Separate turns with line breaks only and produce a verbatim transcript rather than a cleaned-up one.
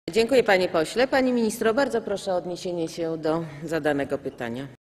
Dziękuję, panie pośle. Pani ministro, bardzo proszę o odniesienie się do zadanego pytania.